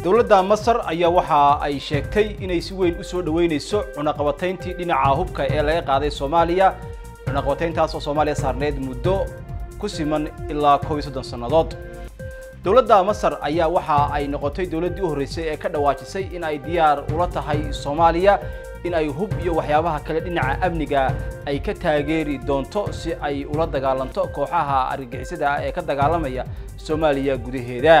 dowladda Masar ayaa waxa ay sheegtay inay si weyn u soo dhaweynayso cunaqabatayntii dhinaca hubka ee laga qaaday Soomaaliya cunaqabatayntaas oo Soomaaliya saarneed muddo ku siman ilaa 30 sanadood dowladda Masar ayaa waxa ay noqotay dowladdii u horeysay ee ka dhawaajisay in ay diyaar ula tahay Soomaaliya in ay hub iyo waxyaabaha kale dhinaca amniga ay ka taageeri doonto si ay ula dagaalanto kooxaha argagixisada ee ka dagaalamaya Soomaaliya gudaheeda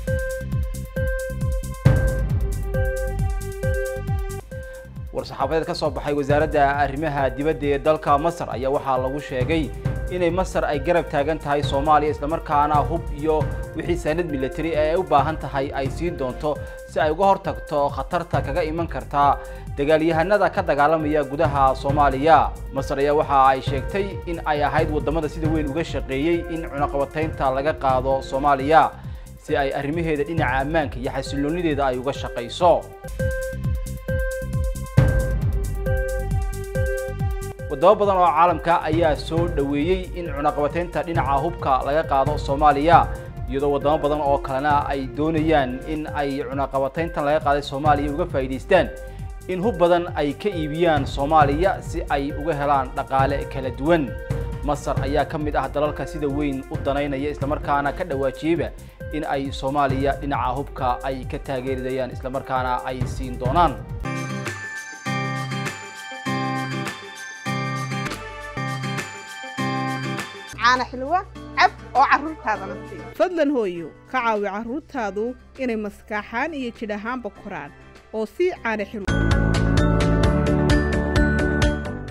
warsaxaafadeed ka soo baxay wasaaradda arrimaha dibadda ee dalka Masar ayaa waxa lagu sheegay inay Masar ay garab taagan tahay Soomaaliya isla markaana hub iyo wixii sanad military ee u baahan tahay ay siin doonto si ay uga hortagto khatarta kaga iman karta dagaalyahanada ka dagaalamaya gudaha Soomaaliya Masar ayaa waxa ay sheegtay in ay ahayd wadamada sida weyn uga shaqeeyay in cunaqabataynta laga qaado Soomaaliya si ay arrimaheeda dhinaca ammaanka iyo xasiloonideeda ay uga shaqeyso wadamo badan oo caalamka ayaa soo dhaweeyay in cunaqabataynta dhinaca hubka laga qaado Soomaaliya iyadoo wadamo badan oo kalena ay doonayaan in ay cunaqabatayntan laga qaaday Soomaaliya uga faa'iideystaan in hub badan ay ka iibiyaan Soomaaliya si ay uga helaan dhaqaale kala duwan Masar ayaa ka mid ah dalalka sida weyn u danaynaya isla markaana ka dhawaajiyay in ay Soomaaliya dhinaca hubka ay ka taageerayaan isla markaana ay siin doonaan أنا حلوة عب أو عروت هذا نصيب فضلاً هويو كعاوي عروت هذا إني مسكاحان يجدهان بكران أو سي أنا حلوة